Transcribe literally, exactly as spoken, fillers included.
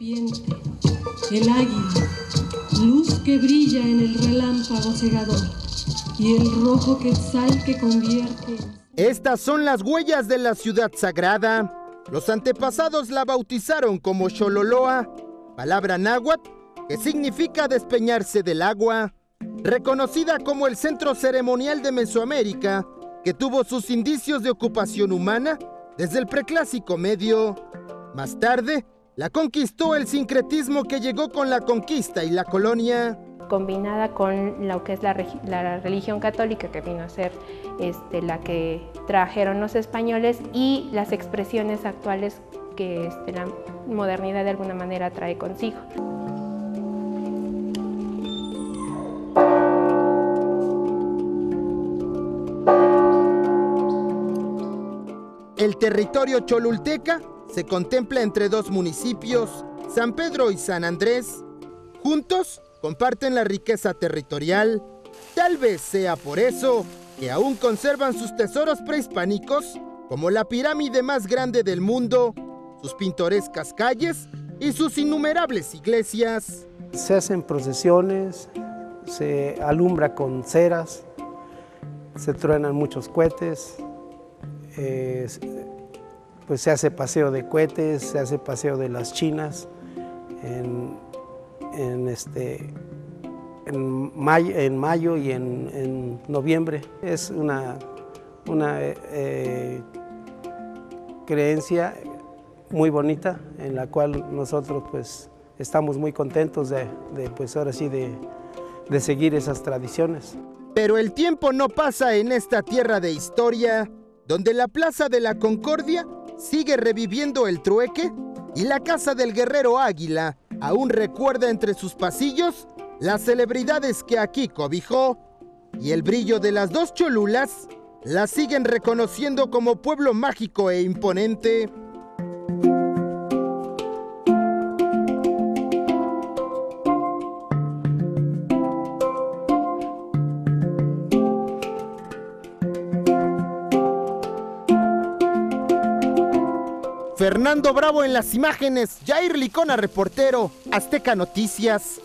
serpiente, el águila, luz que brilla en el relámpago cegador, y el rojo quetzal que convierte. Estas son las huellas de la ciudad sagrada. Los antepasados la bautizaron como Xololoa, palabra náhuatl que significa despeñarse del agua, reconocida como el centro ceremonial de Mesoamérica, que tuvo sus indicios de ocupación humana desde el preclásico medio. Más tarde, la conquistó el sincretismo que llegó con la conquista y la colonia. Combinada con lo que es la, la religión católica, que vino a ser este, la que trajeron los españoles, y las expresiones actuales que este, la modernidad de alguna manera trae consigo. El territorio cholulteca se contempla entre dos municipios, San Pedro y San Andrés. Juntos comparten la riqueza territorial. Tal vez sea por eso que aún conservan sus tesoros prehispánicos, como la pirámide más grande del mundo, sus pintorescas calles y sus innumerables iglesias. Se hacen procesiones, se alumbra con ceras, se truenan muchos cohetes, eh, pues se hace paseo de cohetes, se hace paseo de las chinas en, en, este, en, mayo, en mayo y en, en noviembre. Es una, una eh, creencia muy bonita en la cual nosotros pues estamos muy contentos de, de pues ahora sí de, de seguir esas tradiciones. Pero el tiempo no pasa en esta tierra de historia, donde la Plaza de la Concordia sigue reviviendo el trueque y la Casa del Guerrero Águila aún recuerda entre sus pasillos las celebridades que aquí cobijó, y el brillo de las dos Cholulas la siguen reconociendo como pueblo mágico e imponente. Fernando Bravo en las imágenes, Jair Licona, reportero, Azteca Noticias.